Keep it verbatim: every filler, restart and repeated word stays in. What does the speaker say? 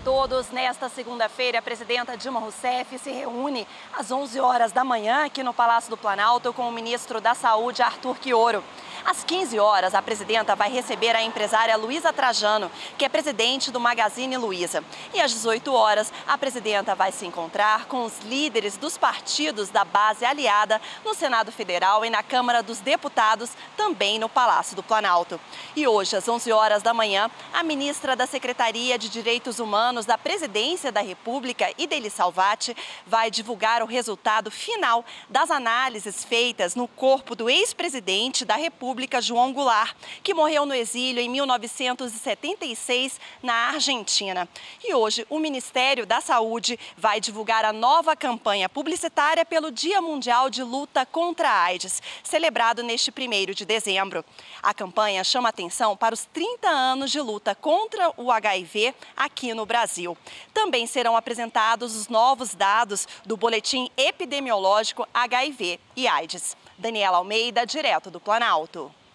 todos. Nesta segunda-feira, a presidenta Dilma Rousseff se reúne às onze horas da manhã aqui no Palácio do Planalto com o ministro da Saúde, Arthur Quiorio. Às quinze horas, a presidenta vai receber a empresária Luiza Trajano, que é presidente do Magazine Luiza. E às dezoito horas, a presidenta vai se encontrar com os líderes dos partidos da base aliada no Senado Federal e na Câmara dos Deputados, também no Palácio do Planalto. E hoje, às onze horas da manhã, a ministra da Secretaria de Direitos Humanos da Presidência da República, Idely Salvati, vai divulgar o resultado final das análises feitas no corpo do ex-presidente da República, João Goulart, que morreu no exílio em mil novecentos e setenta e seis na Argentina. E hoje o Ministério da Saúde vai divulgar a nova campanha publicitária pelo Dia Mundial de Luta contra a AIDS, celebrado neste primeiro de dezembro. A campanha chama atenção para os trinta anos de luta contra o H I V aqui no Brasil. Também serão apresentados os novos dados do Boletim Epidemiológico H I V e AIDS. Daniela Almeida, direto do Planalto.